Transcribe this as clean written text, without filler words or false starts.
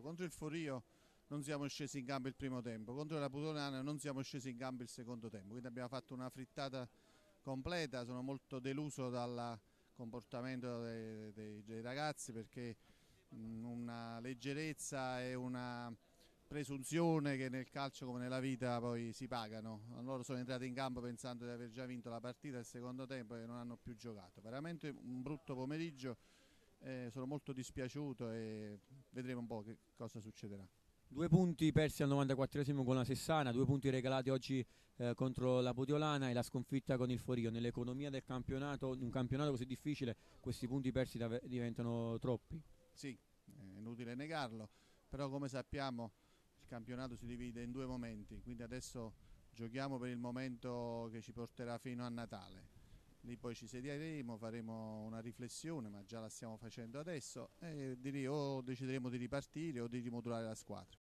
Contro il Forio non siamo scesi in campo il primo tempo, contro la Putonana non siamo scesi in campo il secondo tempo, quindi abbiamo fatto una frittata completa. Sono molto deluso dal comportamento dei ragazzi, perché una leggerezza e una presunzione che nel calcio come nella vita poi si pagano. Loro sono entrati in campo pensando di aver già vinto la partita il secondo tempo e non hanno più giocato. Veramente un brutto pomeriggio, sono molto dispiaciuto e vedremo un po' che cosa succederà. 2 punti persi al 94esimo con la Sessana, 2 punti regalati oggi contro la Putiolana e la sconfitta con il Forio. Nell'economia del campionato, in un campionato così difficile, questi punti persi diventano troppi. Sì, è inutile negarlo, però come sappiamo il campionato si divide in due momenti, quindi adesso giochiamo per il momento che ci porterà fino a Natale. Lì poi ci sedieremo, faremo una riflessione, ma già la stiamo facendo adesso, e o decideremo di ripartire o di rimodulare la squadra.